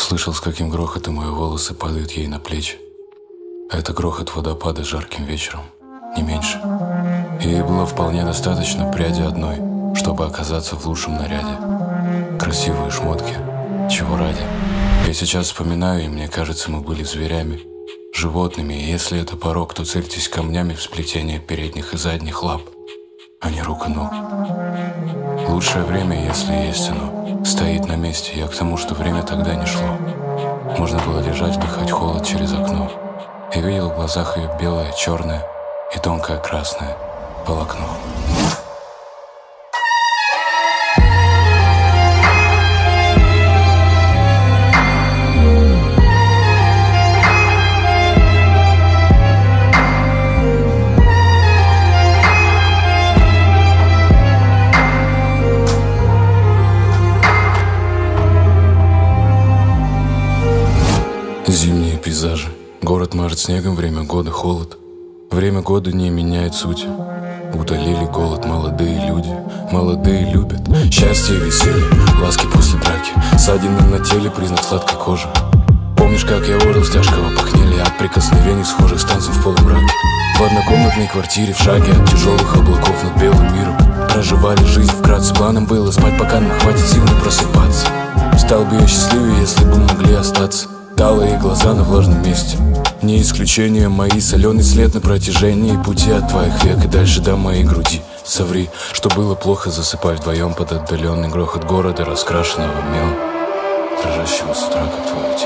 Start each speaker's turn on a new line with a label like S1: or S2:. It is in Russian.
S1: Слышал, с каким грохотом мои волосы падают ей на плечи. А это грохот водопада жарким вечером, не меньше. Ей было вполне достаточно пряди одной, чтобы оказаться в лучшем наряде. Красивые шмотки, чего ради. Я сейчас вспоминаю, и мне кажется, мы были зверями, животными, и если это порог, то цельтесь камнями в сплетение передних и задних лап, а не рук и ног. Лучшее время, если есть оно, стоит на месте. Я к тому, что время тогда не шло. Можно было лежать, вдыхать холод через окно. Я видел в глазах ее белое, черное и тонкое красное полотно. Зимние пейзажи. Город мажет снегом, время года холод. Время года не меняет суть. Утолили голод молодые люди. Молодые любят счастье и веселье, ласки после драки. Ссадины на теле, признак сладкой кожи. Помнишь, как я орал с тяжкого похмелья от прикосновений схожих станций в полумраке? В однокомнатной квартире в шаге от тяжелых облаков над белым миром. Проживали жизнь вкратце, планом было спать, пока нам хватит сил не просыпаться. Стал бы я счастливее, если бы могли остаться. Талые глаза на влажном месте. Не исключение мои, соленый след на протяжении пути от твоих век и дальше до моей груди. Соври, что было плохо засыпать вдвоем под отдаленный грохот города, раскрашенного мелом, дрожащего с утра, как твое тело.